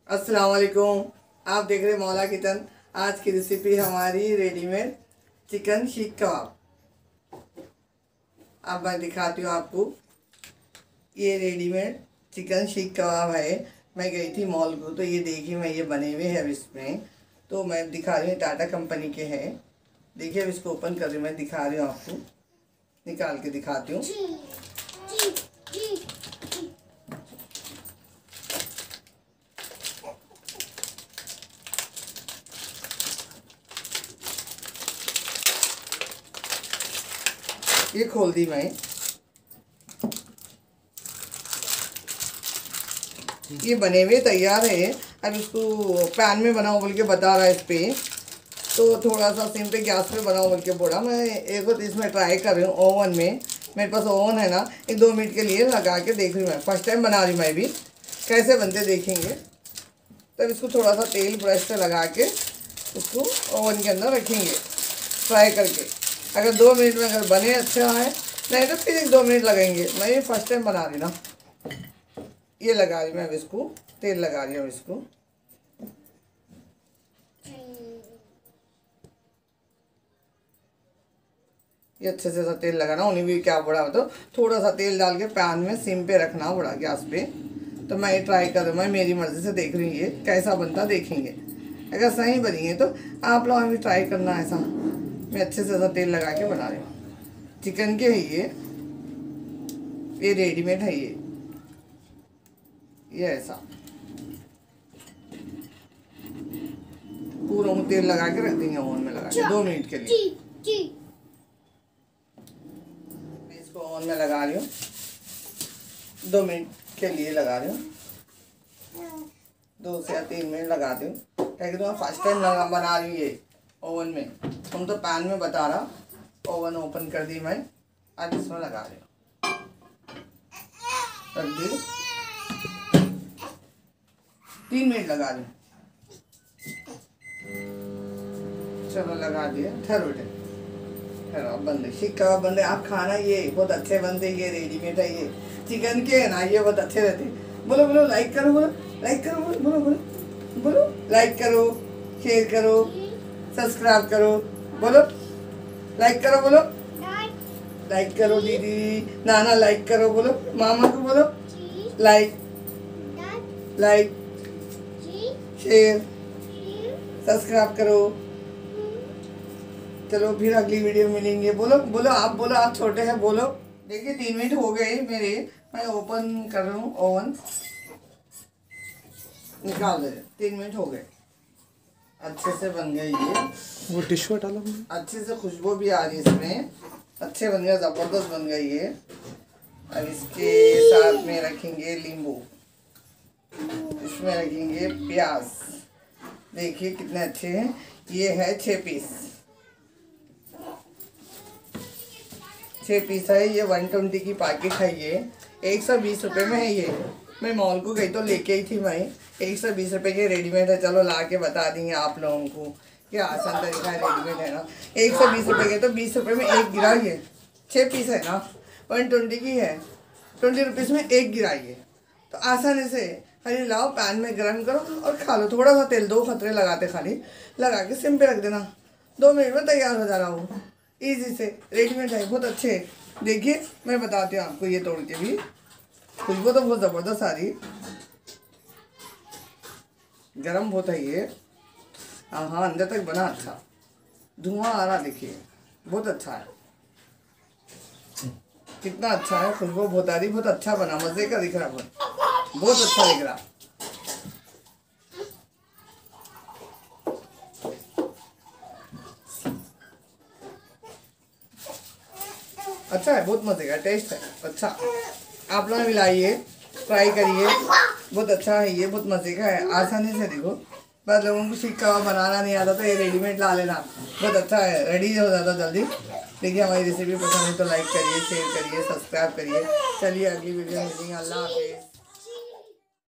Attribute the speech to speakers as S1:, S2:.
S1: अस्सलाम वालेकुम। आप देख रहे मौला किचन। आज की रेसिपी हमारी रेडीमेड चिकन शीख कबाब। अब मैं दिखाती हूँ आपको। ये रेडीमेड चिकन शीख कबाब है। मैं गई थी मॉल को, तो ये देखिए मैं ये बने हुए हैं अब इसमें। तो मैं दिखा रही हूँ, टाटा कंपनी के हैं। देखिए अब इसको ओपन कर रही हूँ, मैं दिखा रही हूँ आपको, निकाल के दिखाती हूँ। ये खोल दी मैं। ये बने हुए तैयार है। अब इसको पैन में बनाओ बोल के बता रहा है इस पे, तो थोड़ा सा सिम पे गैस पे बनाओ बोल के बोला। मैं एक बार इसमें ट्राई कर रही हूँ ओवन में। मेरे पास ओवन है ना, 1-2 मिनट के लिए लगा के देख रही हूँ। मैं फर्स्ट टाइम बना रही हूँ, मैं भी कैसे बनते देखेंगे। तब इसको थोड़ा सा तेल ब्रश से लगा के उसको ओवन के अंदर रखेंगे फ्राई करके। अगर 2 मिनट में अगर बने अच्छा है, नहीं तो फिर 1-2 मिनट लगेंगे। मैं ये फर्स्ट टाइम बना रही ना। ये लगा रही मैं अब इसको, तेल लगा रही हूँ इसको। ये अच्छे से तेल लगाना। उन्हीं भी क्या बड़ा हो तो थोड़ा सा तेल डाल के पैन में सिम पे रखना बड़ा गैस पे। तो मैं ये ट्राई कर रही हूँ, मैं मेरी मर्ज़ी से देख रही हूँ ये कैसा बनता देखेंगे। अगर सही बनी है तो आप लोग भी ट्राई करना ऐसा। मैं अच्छे से तेल लगा के बना रही हूँ। चिकन के है ये रेडीमेड है ये ऐसा पूरा तेल लगा के रख देंगे ओवन में लगा के 2 मिनट के लिए। मैं इसको ओवन में लगा रही हूँ, 2 मिनट के लिए लगा रही हूँ। 2 से 3 मिनट लगा दी हूँ, क्योंकि तो मैं फर्स्ट टाइम बना रही हूँ ये ओवन में। हम तो पैन में बता रहा। ओवन ओपन कर दी मैं, अब इसमें लगा रही हूँ, रख दी। 3 मिनट लगा रही हूँ। चलो लगा दिया। ठहरो ठहरो, बंदे शीख कबाब बंदे। आप खाना ये बहुत अच्छे बनते। ये रेडीमेड है, ये चिकन के है ना, ये बहुत अच्छे रहते। बोलो बोलो लाइक करो, बोलो लाइक करो, बोलो बोलो बोलो बोलो लाइक करो, शेयर करो, सब्सक्राइब करो। बोलो लाइक करो, बोलो लाइक करो। दीदी नाना लाइक करो, बोलो मामा को बोलो लाइक लाइक शेयर सब्सक्राइब करो। चलो फिर अगली वीडियो मिलेंगे। बोलो बोलो आप, बोलो आप छोटे हैं, बोलो। देखिए 3 मिनट हो गए मेरे। मैं ओपन कर रहा हूँ ओवन, निकाल दे। 3 मिनट हो गए, अच्छे से बन गई ये।
S2: वो टिश्यू हटा लो।
S1: अच्छे से खुशबू भी आ रही है इसमें। अच्छे बन गया, ज़बरदस्त बन गई ये। अब इसके साथ में रखेंगे नींबू, इसमें रखेंगे प्याज। देखिए कितने अच्छे हैं। ये है 6 पीस, 6 पीस है। ये 120 की पैकेट है। ये 120 रुपये में है ये। मैं मॉल को गई तो लेके आई थी मैं। 120 रुपये के रेडीमेड है। चलो ला के बता देंगे आप लोगों को, क्या आसान तरीका है। रेडीमेड है ना, 120 रुपये के, तो 20 रुपये में एक गिरा। ये 6 पीस है ना, 120 की है, 20 रुपीज़ में एक गिराइए। तो आसानी से खाली लाओ, पैन में गर्म करो और खा लो। थोड़ा सा तेल, 2 खतरे लगाते खाली लगा के सिम पे रख देना। 2 मिनट में तैयार हो जा रहा हूँ। ईजी से रेडीमेड है, बहुत अच्छे। देखिए मैं बताती हूँ आपको, ये तोड़ के भी खुशबू तो बहुत ज़बरदस्त आ रही। गरम बहुत है ये। हाँ अंदर तक बना अच्छा, धुआं आ रहा देखिए, बहुत अच्छा है। कितना अच्छा है, खुशबू बहुत आ रही, बहुत अच्छा बना, मज़े का दिख रहा, बहुत अच्छा दिख रहा। अच्छा है, बहुत मज़े का टेस्ट है, अच्छा। आप लोग भी लाइए, ट्राई करिए, बहुत अच्छा है ये, बहुत मज़े का है। आसानी से देखो, बस लोगों को शीख कबाब बनाना नहीं आता तो ये रेडीमेड ला लेना, बहुत अच्छा है, रेडी हो जाता जल्दी। देखिए हमारी रेसिपी पसंद है तो लाइक करिए, शेयर करिए, सब्सक्राइब करिए। चलिए अगली वीडियो में मिलेंगे। अल्लाह हाफिज़।